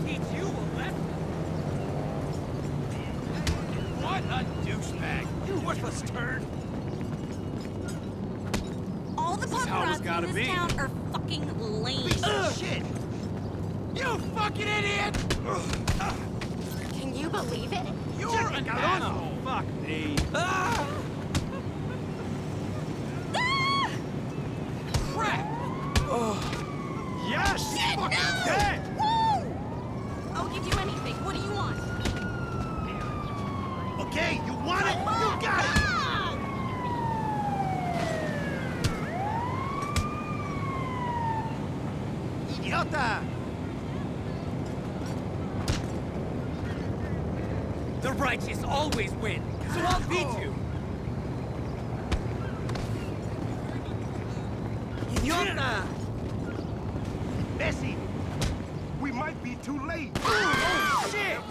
teach you a lesson. What a douchebag! You worthless turd! All the paparazzi in this town are fucking lame. Shit! You fucking idiot! Can you believe it? You're an asshole! Fuck me! Crap! Yes! Shit, Fucking no! dead! Woo! I'll give you anything. What do you want? Okay, you want it? You got it! Idiota! The righteous always win, so I'll beat you! Idiota! Bessie! We might be too late! Oh, shit!